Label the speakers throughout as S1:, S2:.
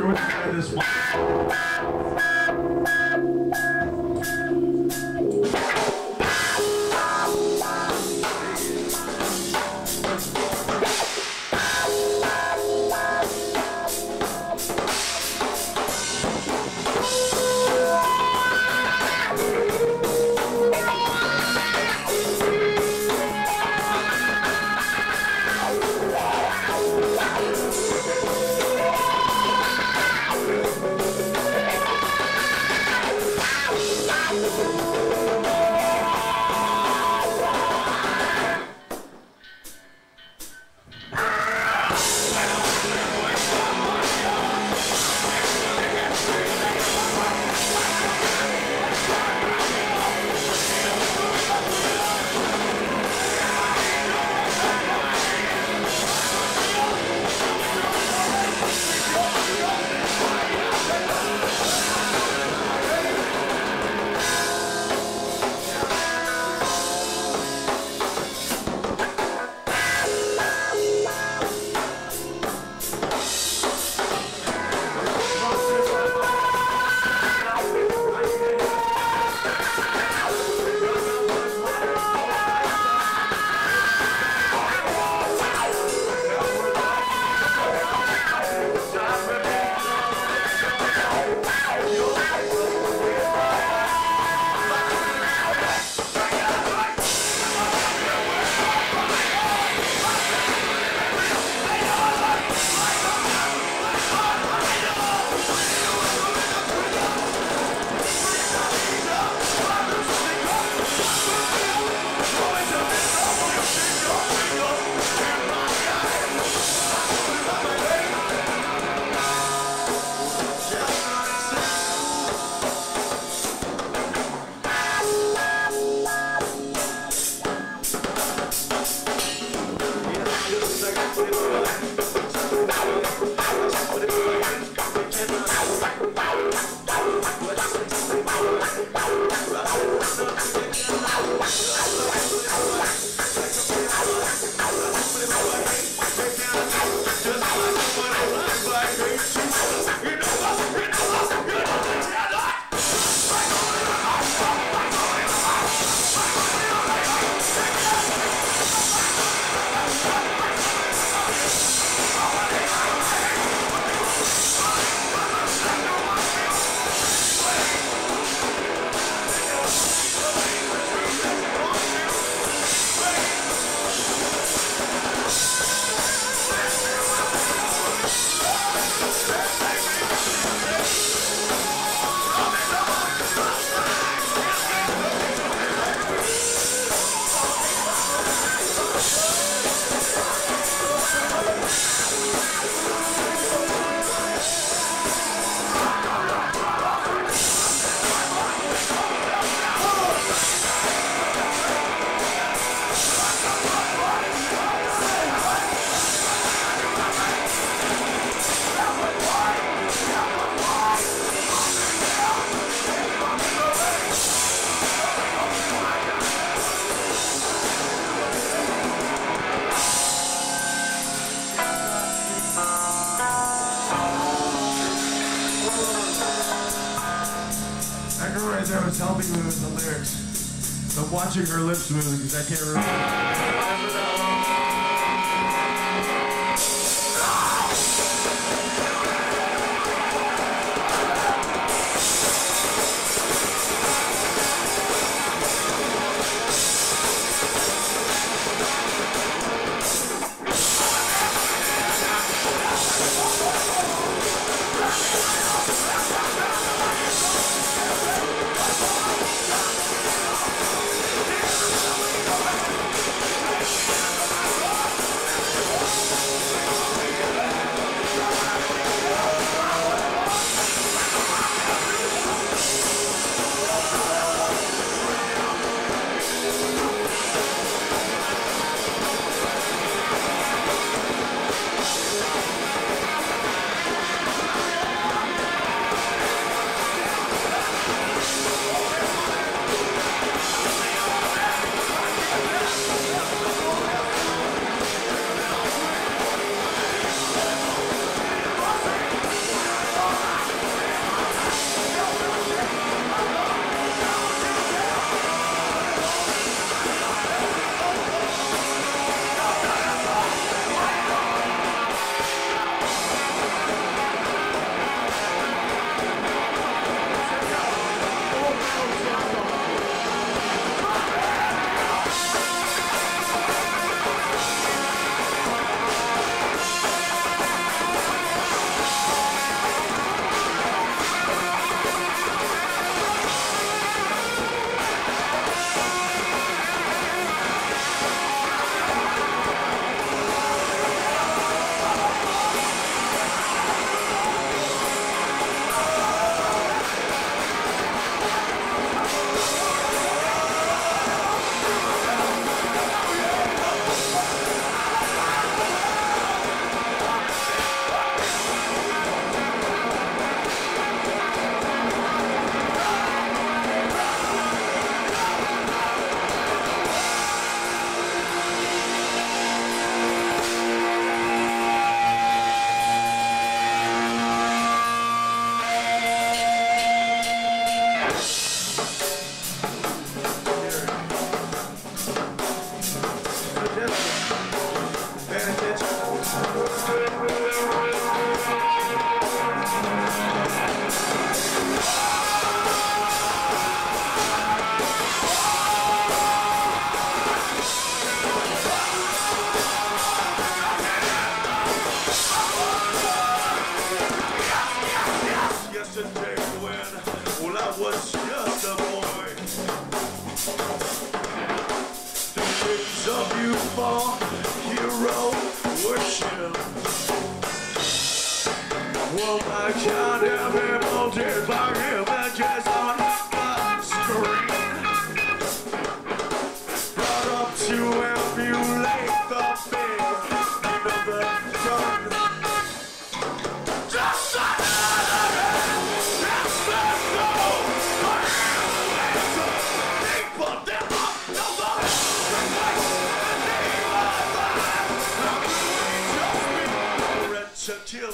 S1: everyone enjoy this one. Right there was helping me with the lyrics. I'm watching her lips moving because I can't remember. Oh my God, every motive by images on the screen. Brought up to emulate the big beat of the drum. Just another man, just let go. People that love no love. To kill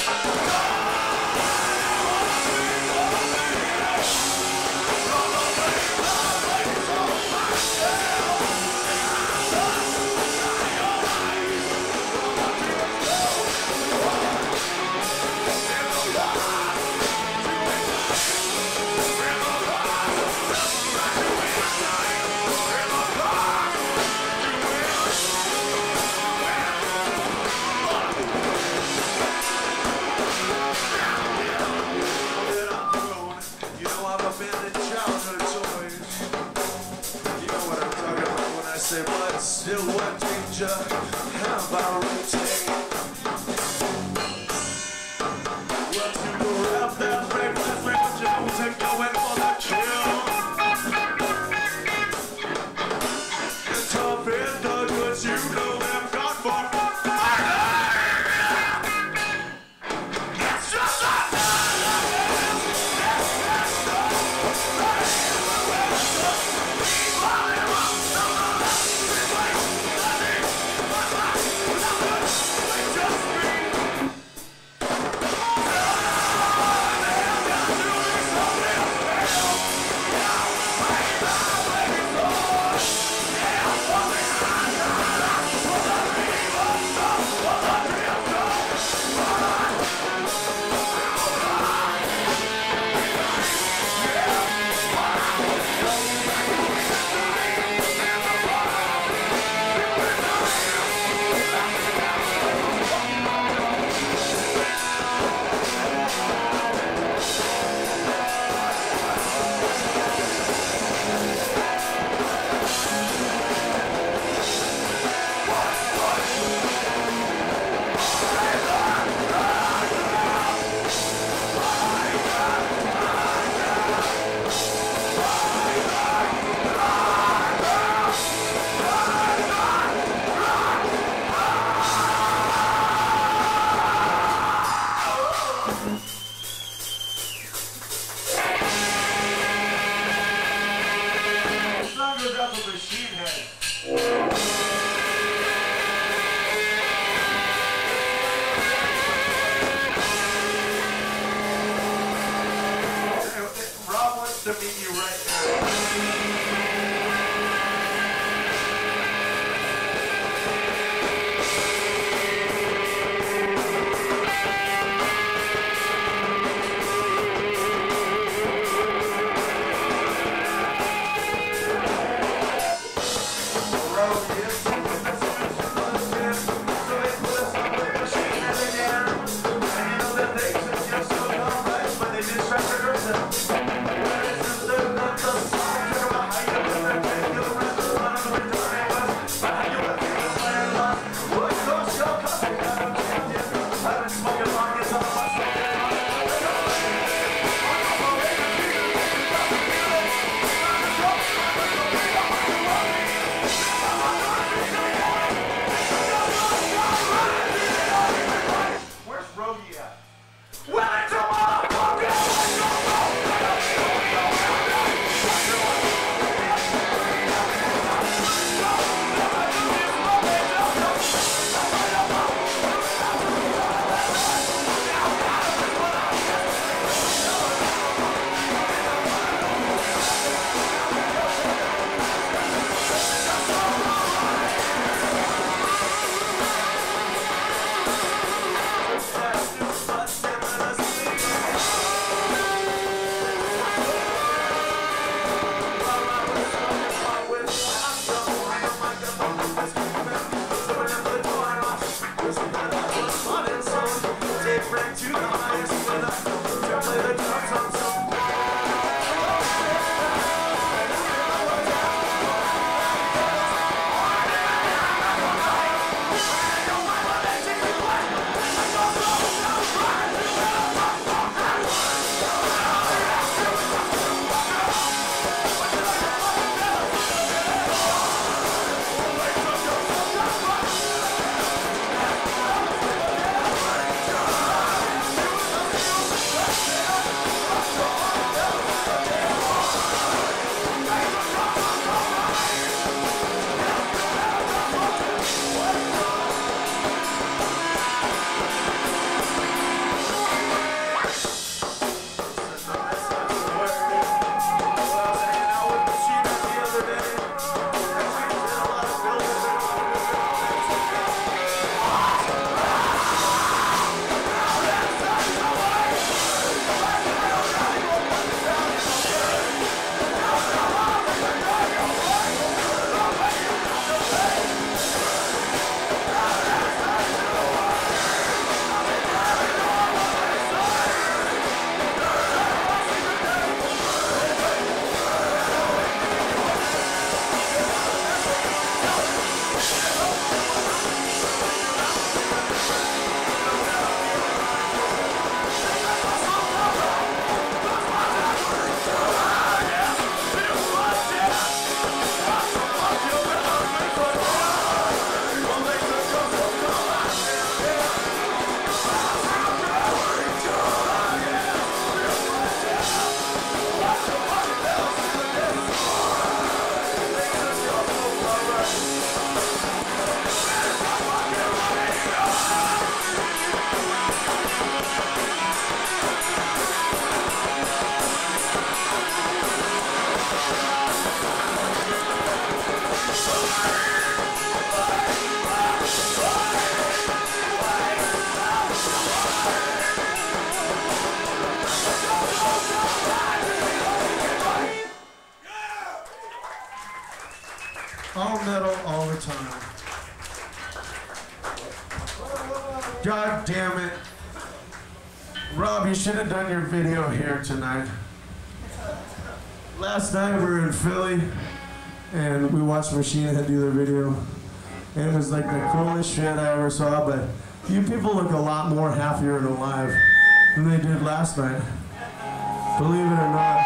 S1: but still what danger have I retained? Well, to go out that reckless Jones and going for the kill. The tough and the good, you know they've gone for. It's just a All metal, all the time. God damn it. Rob, you should have done your video here tonight. Last night we were in Philly and we watched Machine Head do their video. And it was like the coolest shit I ever saw, but you people look a lot more happier and alive than they did last night. Believe it or not.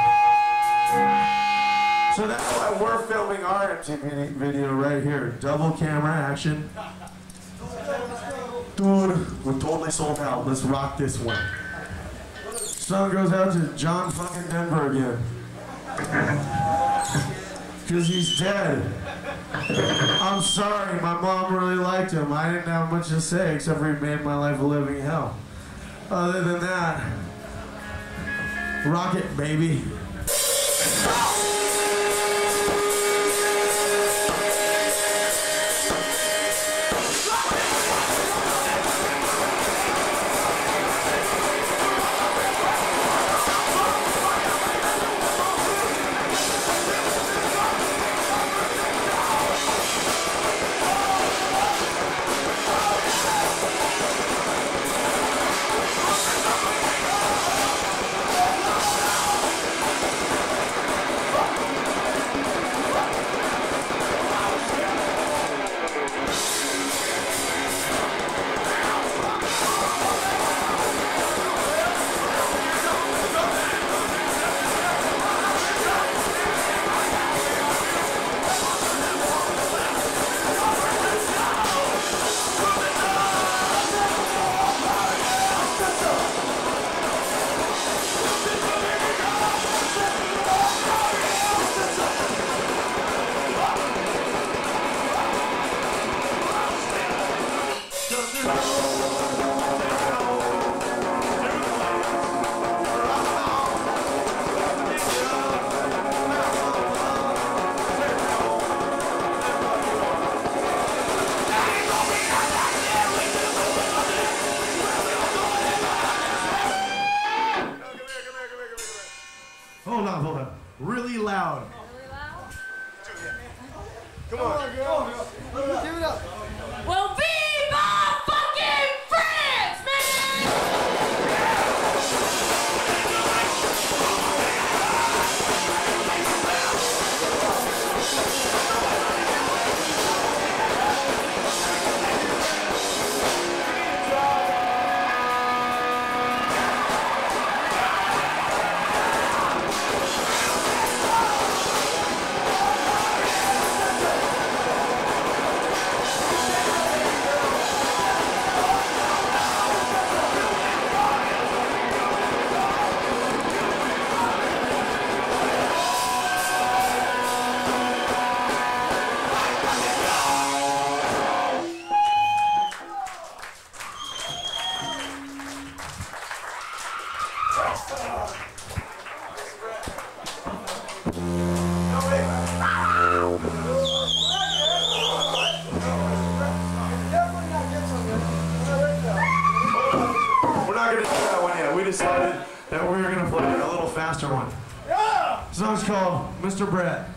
S1: So that's why we're filming our MTV video right here. Double camera action. Dude, we're totally sold out. Let's rock this one. Song goes out to John fucking Denver again. Because he's dead. I'm sorry, my mom really liked him. I didn't have much to say except for he made my life a living hell. Other than that, rock it, baby. Hold on. Really loud.
S2: Really loud?
S1: Come on, girl.
S3: Give it up.
S2: Well, viva fucking France, man!
S1: Decided that we were going to play a little faster one. Yeah! The song's called Mr. Brett.